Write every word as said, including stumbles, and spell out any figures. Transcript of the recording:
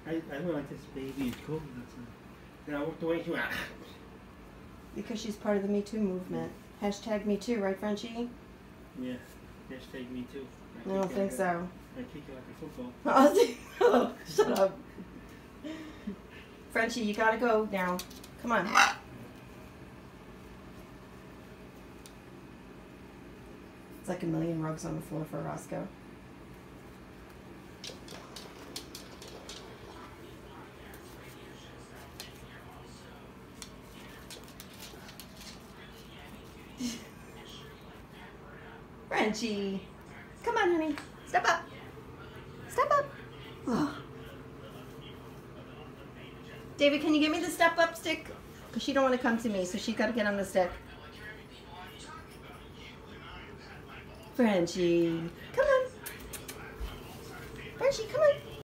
I, I don't like this baby is cool. Then I walked away. She went, ah. Because she's part of the Me Too movement. Hashtag Me Too, right, Frenchie? Yeah. Hashtag Me Too. I, I don't think like so. A, I kick you like a football. Oh, shut up. Frenchie, you gotta go now. Come on. It's like a million rugs on the floor for Roscoe. Frenchie, come on, honey. Step up. Step up. Ugh. David, can you give me the step up stick? Because she don't want to come to me, so she's got to get on the stick. Frenchie, come on. Frenchie, come on.